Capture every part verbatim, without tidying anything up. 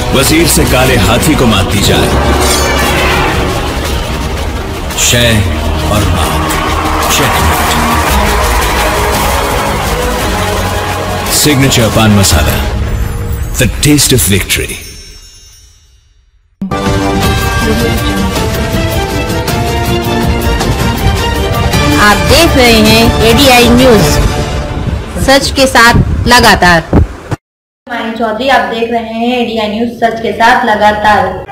वजीर से काले हाथी को मात दी जाए। शह और मात, checkmate. Signature pan masala, the taste of victory. आप देख रहे हैं एडीआई न्यूज, सच के साथ लगातार। मानी चौधरी, आप देख रहे हैं एडीआई न्यूज, सच के साथ लगातार।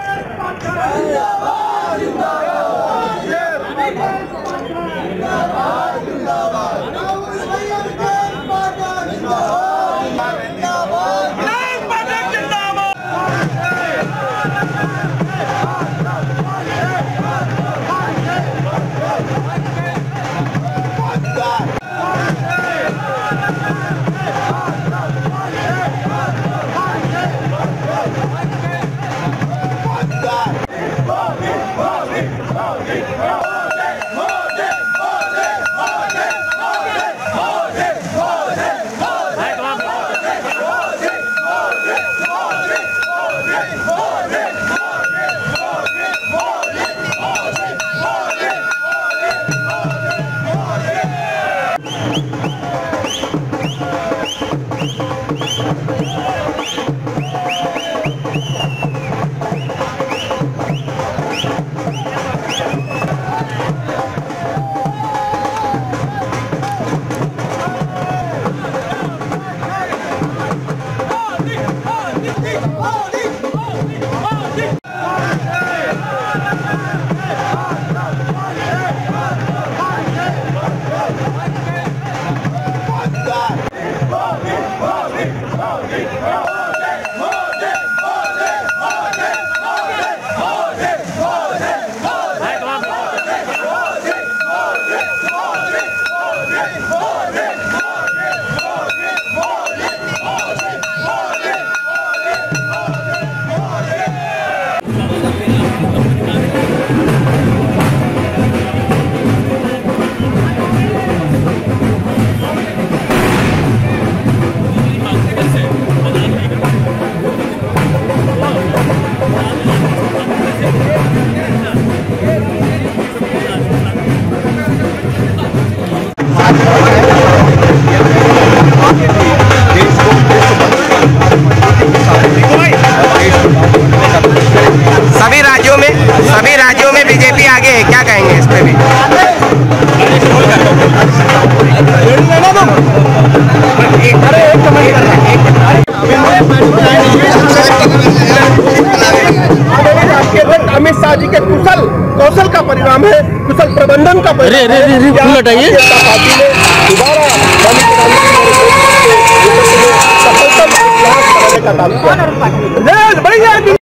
सभी राज्यों में सभी राज्यों में बीजेपी आगे है, क्या कहेंगे इस पे भी? अमित शाह जी के कुशल कौशल का परिणाम है, कुशल प्रबंधन का परिणाम है।